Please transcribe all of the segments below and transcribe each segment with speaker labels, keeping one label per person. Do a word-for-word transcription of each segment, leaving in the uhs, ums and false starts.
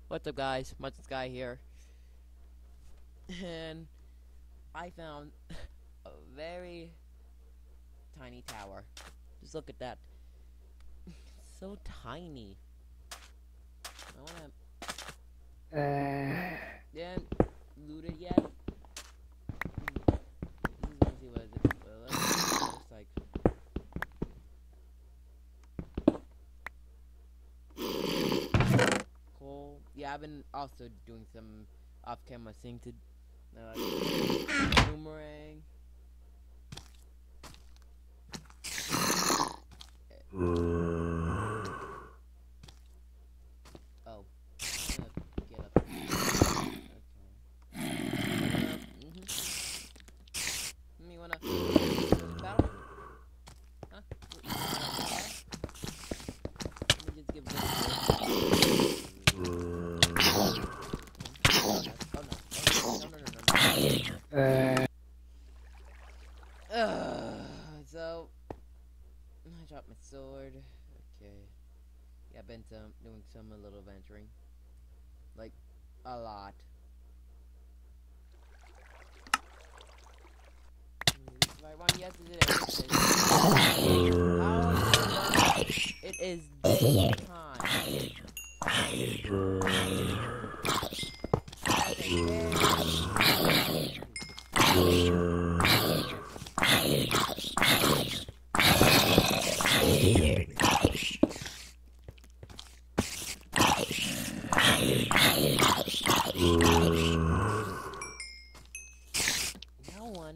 Speaker 1: What's up, guys? Much Sky here, and I found a very tiny tower. Just look at that. It's so tiny. I wanna.
Speaker 2: Uh,
Speaker 1: Didn't loot it yet. Let's see what it looks like. Cool. Yeah, I've been also doing some off-camera thing to uh, boomerang. Oh, I'm gonna get up. Okay. Uh, mm-hmm. You wanna battle? Huh? Let me just give this.
Speaker 2: uh,
Speaker 1: Uh, so I dropped my sword. Okay. Yeah, I've been some, doing some a little venturing. Like, a lot. Mm, this is the right one? Yes, it is. It is. How is it time? No one.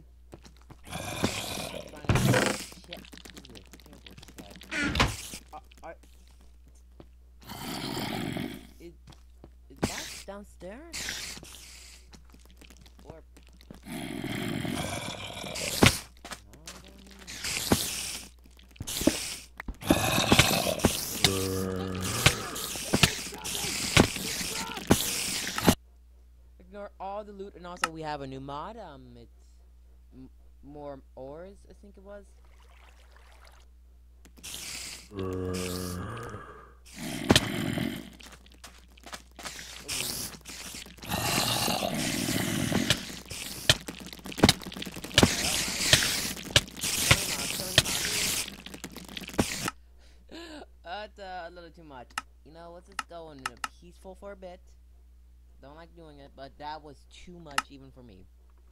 Speaker 1: Is is that downstairs? Or ignore all the loot, and also we have a new mod. Um, it's m more ores, I think it was. That's uh, a little too much. You know, let's just go in a peaceful for a bit. Don't like doing it, but that was too much even for me.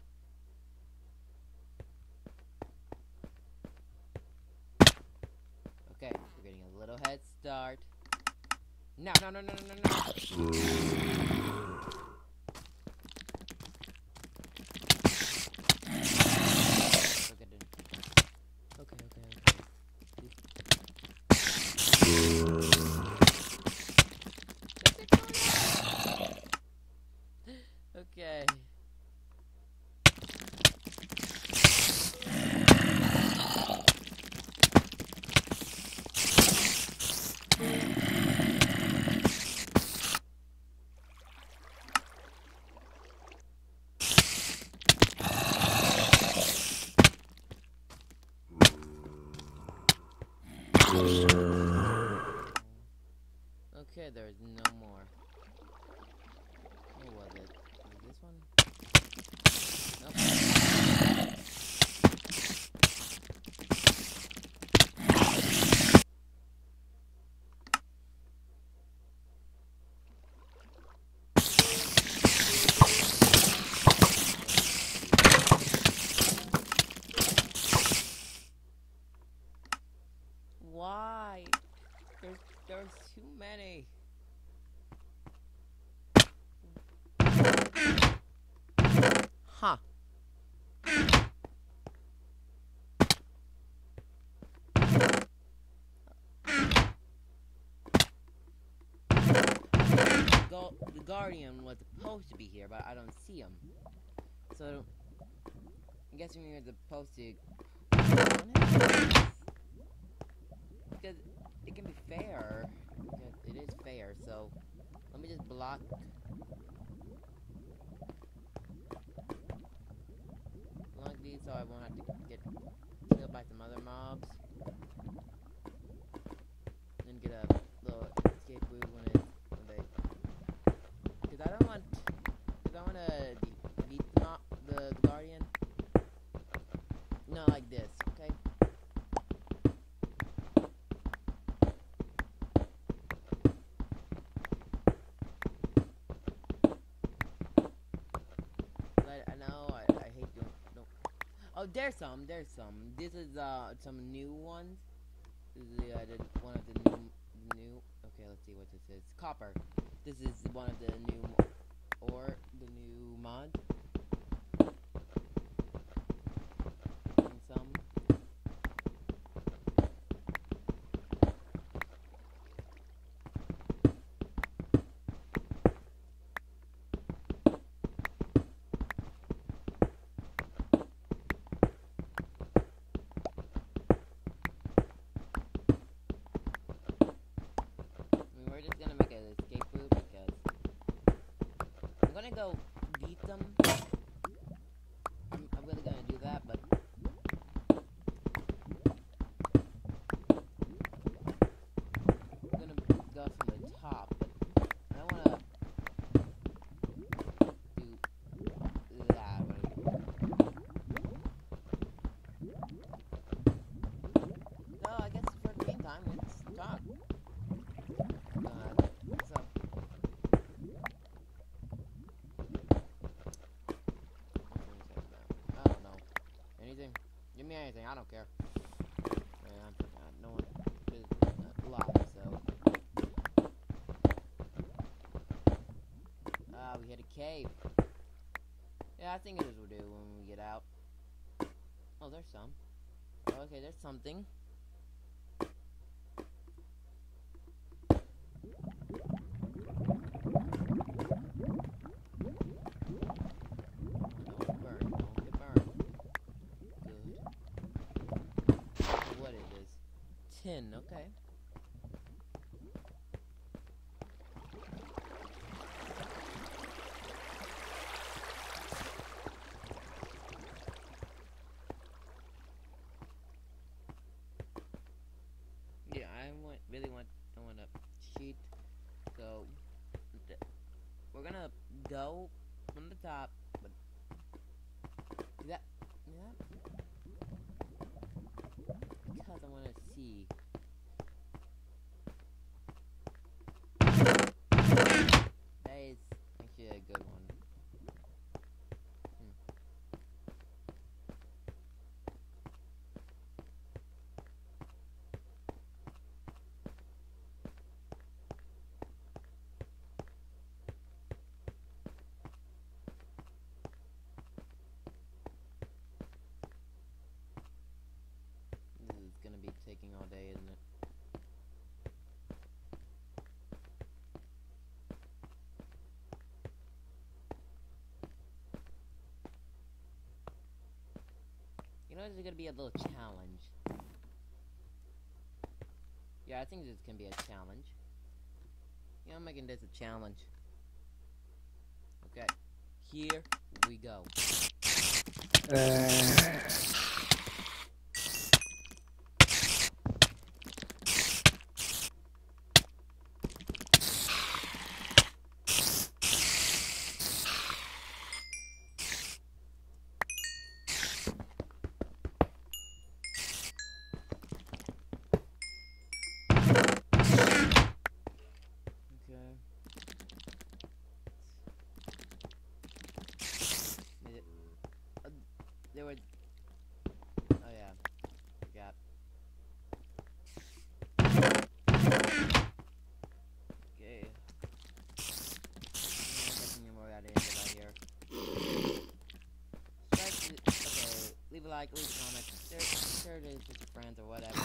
Speaker 1: Okay, we're getting a little head start. No, no, no, no, no, no, no. Okay, okay, okay. Okay. Okay, there's no more. What was it? Was this one? Nope. Why? There's there's too many. Huh. Go the Guardian was supposed to be here, but I don't see him. So I'm guessing we were supposed to because it can be fair. Because it is fair, so let me just block. Block these so I won't have to get killed by some other mobs. And get a little escape route when it when they Oh, there's some. There's some. This is uh some new ones. This is the, uh, the one of the new new. Okay, let's see what this is. Copper. This is one of the new or the new mods. And some. We're just gonna make an escape route because I'm gonna go beat them. I'm, I'm really gonna do that, but I'm gonna go from the top. But I don't wanna do that. Right? So I guess for the meantime, let's talk. Uh, so, I don't know. Anything? Give me anything. I don't care. Yeah, I'm forgot. No one is live, so. Ah, we hit a cave. Yeah, I think it is we'll do when we get out. Oh, there's some. Oh, okay, there's something. Don't burn, don't get burned. Good. What is this? Tin, okay. Yeah, I want really want I want to cheat. So th we're gonna go from the top, but that yeah, because I want to see. That is actually a good one. Hmm. This is gonna be taking all day, isn't it? You know, this is gonna be a little challenge. Yeah, I think this can be a challenge. Yeah, I'm making this a challenge. Okay, here we go.
Speaker 2: Uh,
Speaker 1: Okay. Is it, uh, there were. Oh yeah, forgot. Okay. I'm getting more out of it out here. Subscribe to, okay, leave a like, leave a comment, share, share it with your friends or whatever.